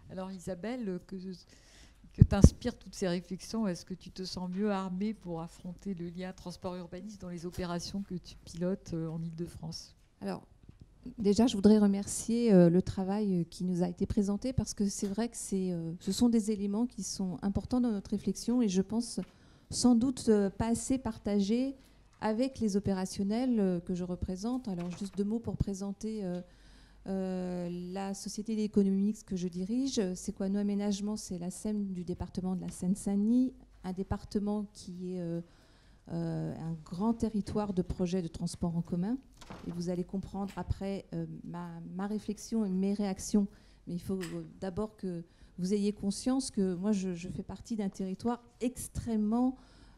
Alors Isabelle, que t'inspirent toutes ces réflexions? Est-ce que tu te sens mieux armée pour affronter le lien transport-urbanisme dans les opérations que tu pilotes en Île-de-France? Alors, déjà, je voudrais remercier le travail qui nous a été présenté parce que c'est vrai que ce sont des éléments qui sont importants dans notre réflexion et je pense sans doute pas assez partagés avec les opérationnels que je représente. Alors, juste deux mots pour présenter la société d'économie mixte que je dirige. Sequano Aménagement, c'est la SEM du département de la Seine-Saint-Denis, un département qui est un grand territoire de projets de transport en commun. Et vous allez comprendre après ma réflexion et mes réactions. Mais il faut d'abord que vous ayez conscience que moi, je fais partie d'un territoire extrêmement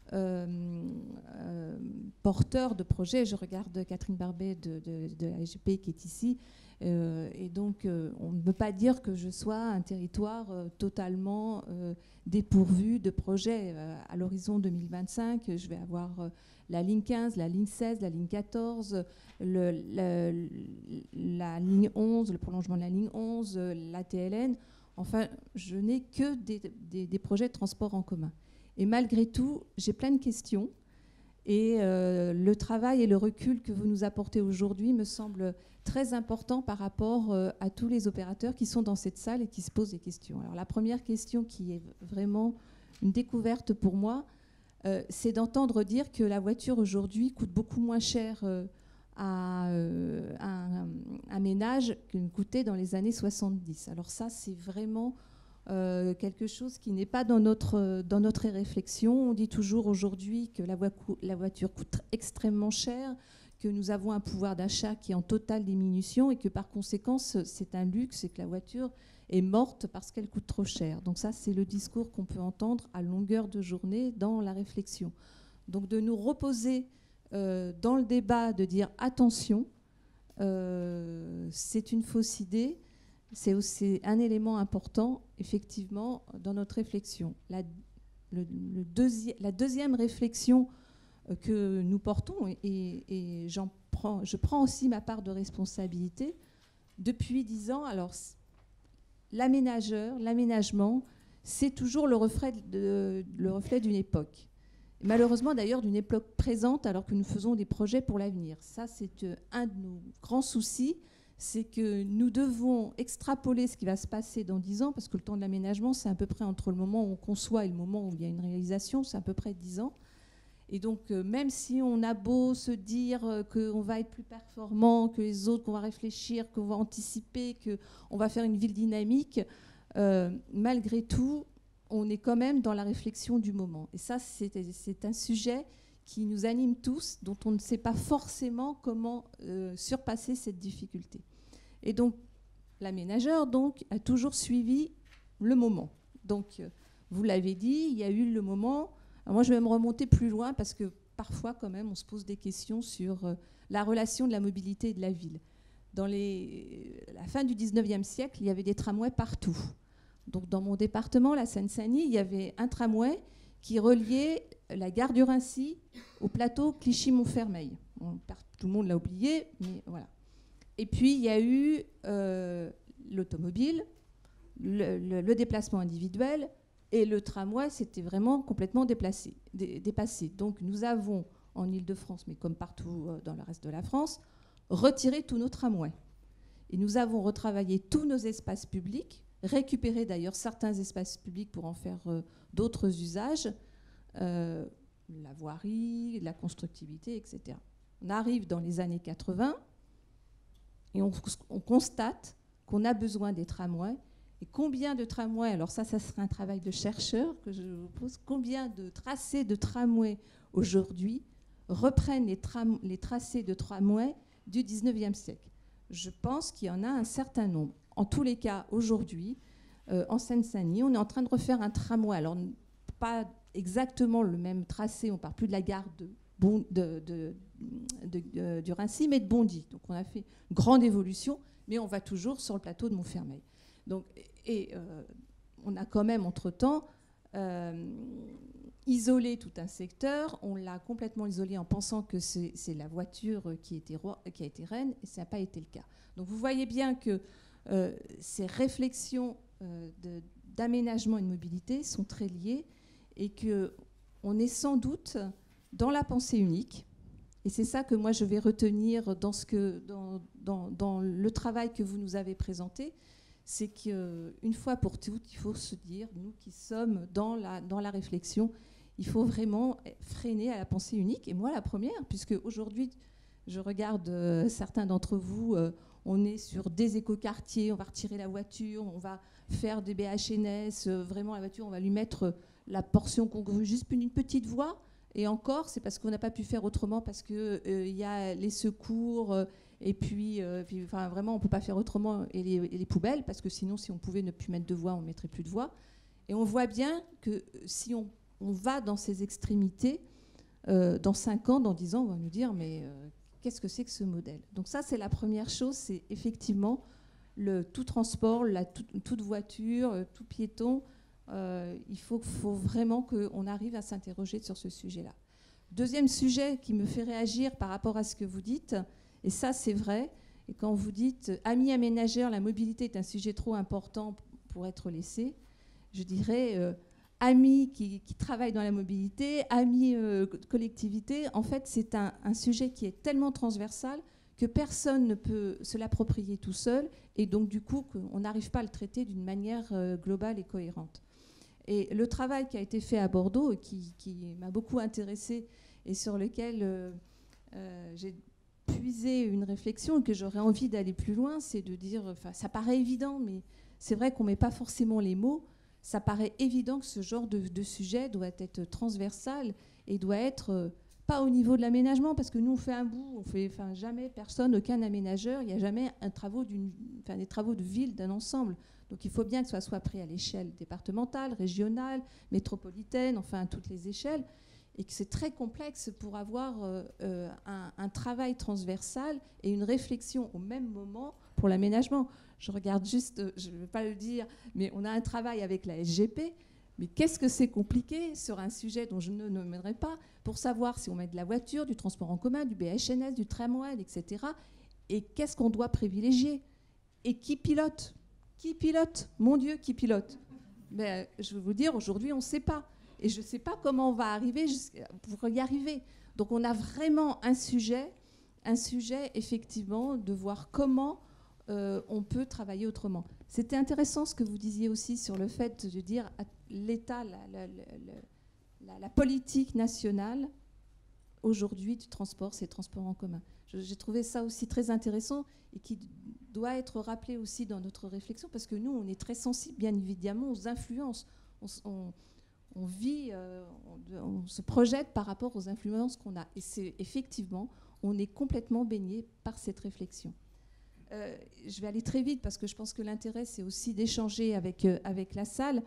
porteur de projets. Je regarde Catherine Barbet de la SGP qui est ici. Et donc, on ne peut pas dire que je sois un territoire totalement dépourvu de projets. À l'horizon 2025, je vais avoir la ligne 15, la ligne 16, la ligne 14, la ligne 11, le prolongement de la ligne 11, la TLN. Enfin, je n'ai que des projets de transport en commun. Et malgré tout, j'ai plein de questions. Et le travail et le recul que vous nous apportez aujourd'hui me semble très important par rapport à tous les opérateurs qui sont dans cette salle et qui se posent des questions. Alors la première question qui est vraiment une découverte pour moi, c'est d'entendre dire que la voiture aujourd'hui coûte beaucoup moins cher à un ménage qu'elle coûtait dans les années 70. Alors ça, c'est vraiment quelque chose qui n'est pas dans notre réflexion. On dit toujours aujourd'hui que la voiture coûte extrêmement cher, que nous avons un pouvoir d'achat qui est en totale diminution et que par conséquent, c'est un luxe et que la voiture est morte parce qu'elle coûte trop cher. Donc ça, c'est le discours qu'on peut entendre à longueur de journée dans la réflexion. Donc de nous reposer dans le débat, de dire attention, c'est une fausse idée. C'est aussi un élément important, effectivement, dans notre réflexion. La deuxième réflexion que nous portons, et je prends aussi ma part de responsabilité, depuis 10 ans, alors l'aménagement, c'est toujours le reflet d'une époque. Malheureusement, d'ailleurs, d'une époque présente, alors que nous faisons des projets pour l'avenir. Ça, c'est un de nos grands soucis. C'est que nous devons extrapoler ce qui va se passer dans 10 ans, parce que le temps de l'aménagement, c'est à peu près entre le moment où on conçoit et le moment où il y a une réalisation, c'est à peu près 10 ans. Et donc, même si on a beau se dire qu'on va être plus performant que les autres, qu'on va réfléchir, qu'on va anticiper, qu'on va faire une ville dynamique, malgré tout, on est quand même dans la réflexion du moment. Et ça, c'est un sujet qui nous anime tous, dont on ne sait pas forcément comment surpasser cette difficulté. Et donc, l'aménageur a toujours suivi le moment. Donc, vous l'avez dit, il y a eu le moment. Alors moi, je vais me remonter plus loin parce que parfois, quand même, on se pose des questions sur la relation de la mobilité et de la ville. Dans la fin du 19e siècle, il y avait des tramways partout. Donc, dans mon département, la Seine-Saint-Denis, il y avait un tramway qui reliait la gare du Raincy au plateau Clichy-Montfermeil. Tout le monde l'a oublié, mais voilà. Et puis, il y a eu l'automobile, le déplacement individuel, et le tramway, c'était vraiment complètement dépassé. Donc, nous avons, en Île-de-France, mais comme partout dans le reste de la France, retiré tous nos tramways. Et nous avons retravaillé tous nos espaces publics, récupéré d'ailleurs certains espaces publics pour en faire d'autres usages, la voirie, la constructibilité, etc. On arrive dans les années 80 et on constate qu'on a besoin des tramways. Et combien de tramways, alors ça sera un travail de chercheur que je vous pose, combien de tracés de tramways aujourd'hui reprennent les tracés de tramways du 19e siècle? Je pense qu'il y en a un certain nombre. En tous les cas, aujourd'hui, en Seine-Saint-Denis, on est en train de refaire un tramway. Alors, pas exactement le même tracé, on ne part plus de la gare du Raincy, mais de Bondy. Donc, on a fait une grande évolution, mais on va toujours sur le plateau de Montfermeil. Donc, on a quand même, entre-temps, isolé tout un secteur. On l'a complètement isolé en pensant que c'est la voiture qui a été reine, et ça n'a pas été le cas. Donc, vous voyez bien que ces réflexions d'aménagement et de mobilité sont très liés et qu'on est sans doute dans la pensée unique. Et c'est ça que moi je vais retenir dans le travail que vous nous avez présenté, c'est qu'une fois pour toutes, il faut se dire, nous qui sommes dans la réflexion, il faut vraiment freiner à la pensée unique. Et moi la première, puisque aujourd'hui, je regarde certains d'entre vous, on est sur des écoquartiers, on va retirer la voiture, on va faire des BHNS, vraiment la voiture, on va lui mettre la portion congrue, juste une petite voie. Et encore, c'est parce qu'on n'a pas pu faire autrement, parce qu'il y a les secours, et puis enfin, vraiment, on ne peut pas faire autrement, et les poubelles, parce que sinon, si on pouvait ne plus mettre de voie, on ne mettrait plus de voie. Et on voit bien que si on va dans ces extrémités, dans 5 ans, dans 10 ans, on va nous dire, mais qu'est-ce que c'est que ce modèle? Donc ça, c'est la première chose, c'est effectivement tout transport, toute voiture, tout piéton. Il faut vraiment qu'on arrive à s'interroger sur ce sujet-là. Deuxième sujet qui me fait réagir par rapport à ce que vous dites, et ça c'est vrai, et quand vous dites « amis aménageurs, la mobilité est un sujet trop important pour être laissé », je dirais amis qui travaillent dans la mobilité, amis collectivité, en fait c'est un sujet qui est tellement transversal que personne ne peut se l'approprier tout seul, et donc du coup on n'arrive pas à le traiter d'une manière globale et cohérente. Et le travail qui a été fait à Bordeaux, qui m'a beaucoup intéressée et sur lequel j'ai puisé une réflexion et que j'aurais envie d'aller plus loin, c'est de dire, enfin, ça paraît évident, mais c'est vrai qu'on ne met pas forcément les mots. Ça paraît évident que ce genre de sujet doit être transversal et doit être pas au niveau de l'aménagement, parce que nous on fait un bout, on fait, enfin, jamais personne, aucun aménageur, il n'y a jamais des travaux de ville d'un ensemble. Donc il faut bien que ça soit pris à l'échelle départementale, régionale, métropolitaine, enfin à toutes les échelles, et que c'est très complexe pour avoir un travail transversal et une réflexion au même moment pour l'aménagement. Je regarde juste, je ne vais pas le dire, mais on a un travail avec la SGP, mais qu'est-ce que c'est compliqué sur un sujet dont je ne nommerai pas, pour savoir si on met de la voiture, du transport en commun, du BHNS, du tramway, etc. Et qu'est-ce qu'on doit privilégier? Et qui pilote? Qui pilote? Mon Dieu, qui pilote? Ben, je vais vous dire, aujourd'hui, on ne sait pas. Et je ne sais pas comment on va arriver pour y arriver. Donc on a vraiment un sujet effectivement, de voir comment on peut travailler autrement. C'était intéressant ce que vous disiez aussi sur le fait de dire à l'État, la politique nationale, aujourd'hui, du transport, c'est le transport en commun. J'ai trouvé ça aussi très intéressant et qui doit être rappelé aussi dans notre réflexion, parce que nous, on est très sensible, bien évidemment, aux influences. On vit, on se projette par rapport aux influences qu'on a. Et c'est effectivement, on est complètement baigné par cette réflexion. Je vais aller très vite, parce que je pense que l'intérêt, c'est aussi d'échanger avec la salle.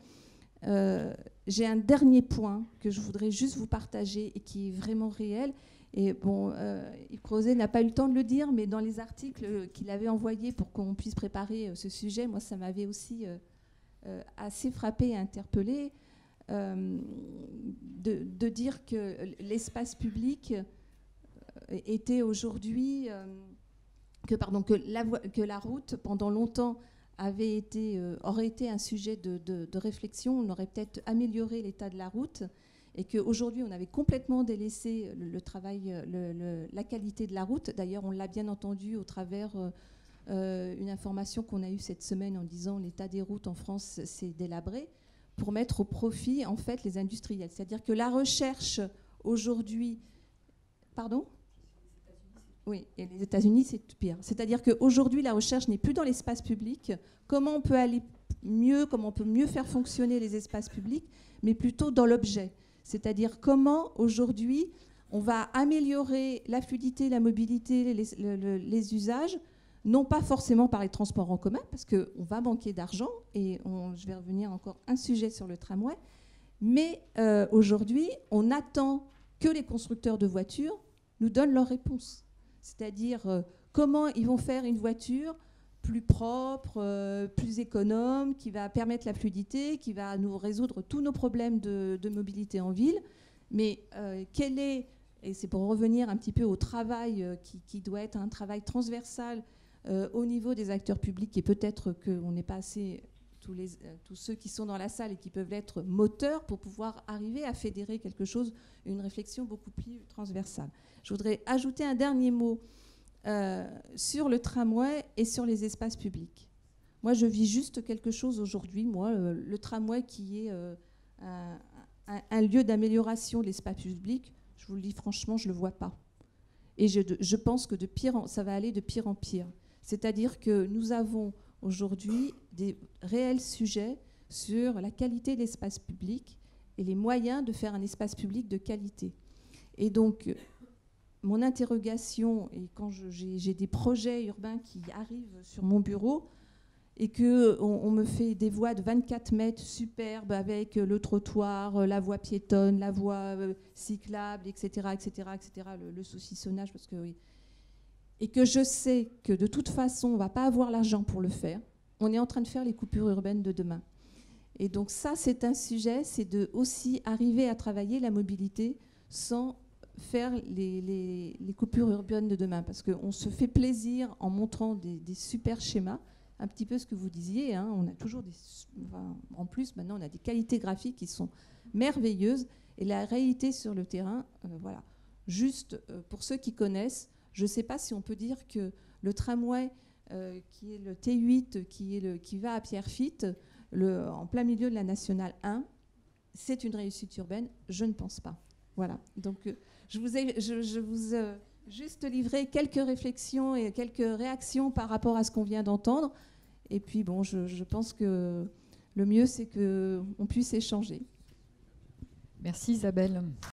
J'ai un dernier point que je voudrais juste vous partager et qui est vraiment réel. Et bon, Yves Crozet n'a pas eu le temps de le dire, mais dans les articles qu'il avait envoyés pour qu'on puisse préparer ce sujet, moi, ça m'avait aussi assez frappé et interpellé, de dire que l'espace public était aujourd'hui, que la route, pendant longtemps, aurait été un sujet de réflexion. On aurait peut-être amélioré l'état de la route, et qu'aujourd'hui, on avait complètement délaissé le travail, la qualité de la route. D'ailleurs, on l'a bien entendu au travers une information qu'on a eue cette semaine en disant l'état des routes en France s'est délabré, pour mettre au profit, en fait, les industriels. C'est-à-dire que la recherche, aujourd'hui... Pardon ? Oui, et les États-Unis, c'est pire. C'est-à-dire qu'aujourd'hui, la recherche n'est plus dans l'espace public. Comment on peut aller mieux, comment on peut mieux faire fonctionner les espaces publics, mais plutôt dans l'objet. C'est-à-dire comment, aujourd'hui, on va améliorer la fluidité, la mobilité, les usages, non pas forcément par les transports en commun, parce qu'on va manquer d'argent, et je vais revenir encore un sujet sur le tramway, mais aujourd'hui, on attend que les constructeurs de voitures nous donnent leurs réponses. C'est-à-dire comment ils vont faire une voiture plus propre, plus économe, qui va permettre la fluidité, qui va nous résoudre tous nos problèmes de mobilité en ville. Mais quel est, et c'est pour revenir un petit peu au travail qui doit être un travail transversal au niveau des acteurs publics, et peut-être qu'on n'est pas assez tous ceux qui sont dans la salle et qui peuvent être moteurs pour pouvoir arriver à fédérer quelque chose, une réflexion beaucoup plus transversale. Je voudrais ajouter un dernier mot sur le tramway et sur les espaces publics. Moi, je vis juste quelque chose aujourd'hui, le tramway qui est un lieu d'amélioration de l'espace public, je vous le dis franchement, je ne le vois pas. Et je pense que ça va aller de pire en pire. C'est-à-dire que nous avons aujourd'hui des réels sujets sur la qualité de l'espace public et les moyens de faire un espace public de qualité. Et donc, mon interrogation, et quand j'ai des projets urbains qui arrivent sur mon bureau, et qu'on me fait des voies de 24 mètres superbes avec le trottoir, la voie piétonne, la voie cyclable, etc., le saucissonnage, parce que oui. Et que je sais que de toute façon, on ne va pas avoir l'argent pour le faire. On est en train de faire les coupures urbaines de demain. Et donc ça, c'est un sujet, c'est de aussi arriver à travailler la mobilité sans faire les coupures urbaines de demain. Parce qu'on se fait plaisir en montrant des super schémas, un petit peu ce que vous disiez, hein, on a toujours en plus, maintenant, on a des qualités graphiques qui sont merveilleuses. Et la réalité sur le terrain, voilà. Juste pour ceux qui connaissent, je ne sais pas si on peut dire que le tramway, qui est le T8, qui va à Pierrefitte, en plein milieu de la Nationale 1, c'est une réussite urbaine. Je ne pense pas. Voilà. Donc, je vous ai juste livré quelques réflexions et quelques réactions par rapport à ce qu'on vient d'entendre. Et puis, bon, je pense que le mieux, c'est qu'on puisse échanger. Merci Isabelle.